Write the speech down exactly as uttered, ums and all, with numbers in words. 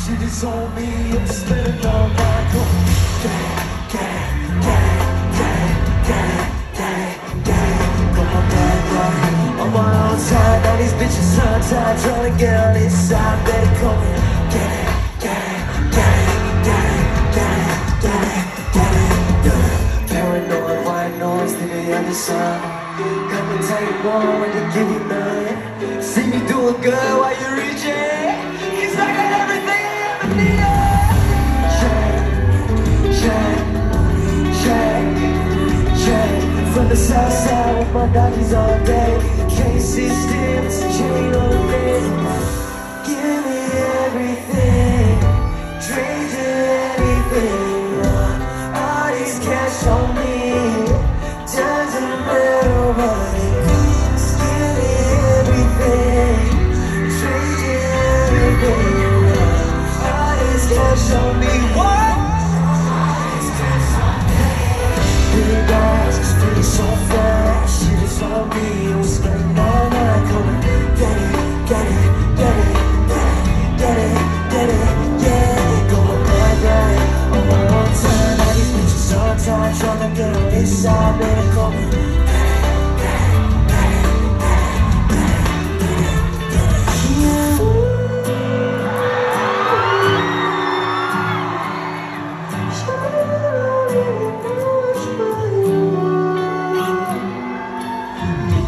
Shit is on me, I'm spinning all night. Go get it, get it, get it, get it, get it, get it, get it. Got my bag right on my own time. Now these bitches untied, trying to get on this side. Better come and get it, get it, get it, get it, get it, get it, get it, get it. Paranoid, white noise to the other side. Come and take one when they give you none. See me doing good while you're reaching, 'cause I got everything I ever needed. Check, check, check, check. From the south side with my doggies all day. Can't sit still, it's a chain on the bed. Give me everything, drink to anything. All this cash on me, doesn't matter what it is. Give me everything, drink to everything. All this cash on me, what? Really guys, it's pretty so fast. Shit is on me, I'm spending all night. Come on, get it, get it, get it, get it, get it, yeah. Going bad, right on my own time. Now these bitches on time, trying to get on this side. Better come on, get it, get it, get it, get it, get it, get it, yeah. Yeah.